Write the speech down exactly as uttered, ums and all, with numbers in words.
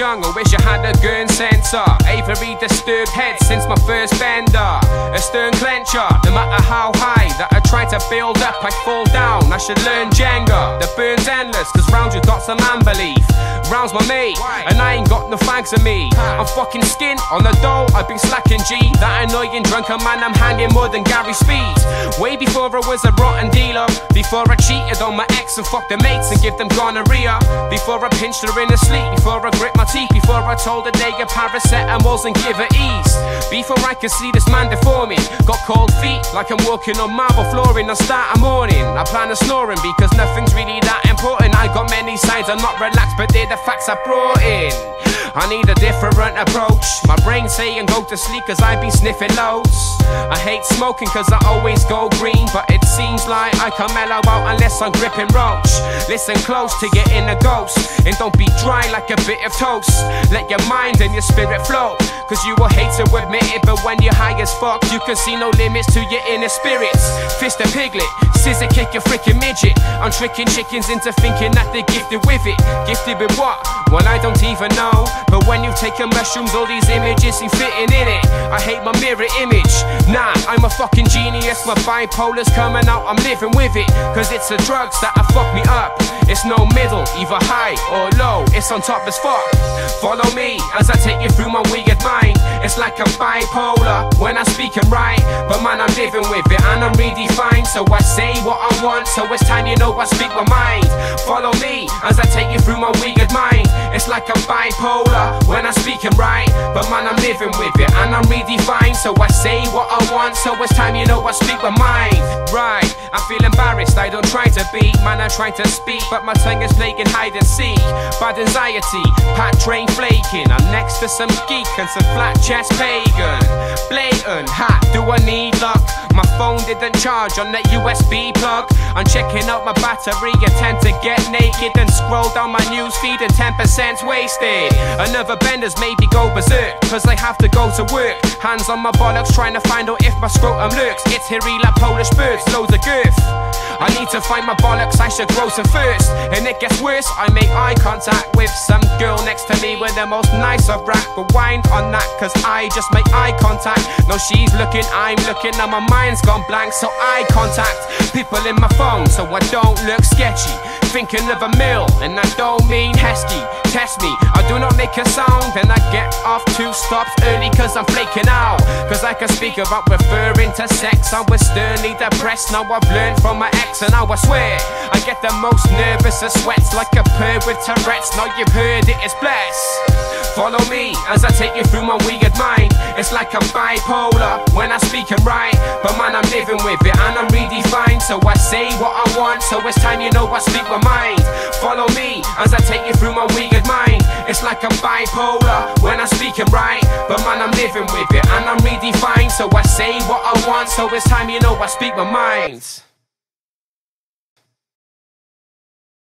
young, I wish I had a gun sensor. Avery disturbed head since my first bender. A stern clencher, no matter how high that I try to build up, I fall down. I should learn Jenga. The burn's endless, cause round you got some man belief. Round's my mate, and I ain't got no fags of me. I'm fucking skin on the dough, I've been slacking G. That annoying drunken man, I'm hanging more than Gary Speed. Way before I was a rotten dealer, before I cheated on my ex and fucked the mates and give them gonorrhea, before I pinched her in her sleep, before I grit my teeth, before I told her they get paracetamols and give her ease, before I could see this man before me. Got cold feet like I'm walking on marble flooring. I start a morning, I plan a snoring because nothing's really that important. I got many signs, I'm not relaxed, but they're the facts I brought in. I need a different approach. My brain saying go to sleep cause I've been sniffing loads. I hate smoking cause I always go green, but it seems like I can't mellow out unless I'm gripping roach. Listen close to get in a ghost, and don't be dry like a bit of toast. Let your mind and your spirit flow, cause you will hate to admit it, but when you're high as fuck, you can see no limits to your inner spirits. Fist a piglet, scissor kick your freaking midget. I'm tricking chickens into thinking that they're gifted with it. Gifted with what? Well, I don't even know. But when you take a mushrooms, all these images seem fitting in it. I hate my mirror image. Nah, I'm a fucking genius. My bipolar's coming out, I'm living with it. Cause it's the drugs that have fucked me up. It's no middle, either high or low, it's on top as fuck. Follow me as I take you through my weird mind. It's like I'm bipolar when I speak and write, but man, I'm living with it and I'm redefined. So I say what I want, so it's time you know I speak my mind. Follow me as I take you through my weird mind. It's like I'm bipolar when I speak and write, but man, I'm living with it and I'm redefined. So I say what I want, so it's time you know I speak my mind. Right, I feel embarrassed, I don't try to be, man, I try to speak, but my tongue is playing hide and seek. Bad anxiety, pat train flaking. I'm next to some geek and some flat chest pagan. Blatant, ha, do I need luck? My phone didn't charge on that U S B plug. I'm checking out my battery, attempt to get naked and scroll down my news feed and ten percent's wasted. Another benders maybe go berserk, cause I have to go to work. Hands on my bollocks trying to find out if my scrotum lurks. It's hairy like Polish birds, loads of girth. I need to find my bollocks, I should grow some first. And it gets worse, I make eye contact with some girl next to me with the most nice of rap. Rewind on that, cause I just make eye contact. No, she's looking, I'm looking, now my mind's gone blank. So eye contact, people in my phone, so I don't look sketchy. Thinking of a mill, and I don't mean Heskey. Test me, I do not make a sound, and I get off two stops early cause I'm flaking out. Cause I can speak about referring to sex, I was sternly depressed. Now I've learned from my ex, and now I swear I get the most nervous of sweats like a bird with Tourette's. Now you've heard it, it's blessed. Follow me as I take you through my weird mind. It's like I'm bipolar when I speak and write, but man, I'm living with it and I'm redefined. So I say what I want, so it's time you know I speak my mind. Follow me as I take you through my weird mind. It's like I'm bipolar when I speak and write, but man, I'm living with it and I'm redefined. So I say what I want, so it's time you know I speak my mind.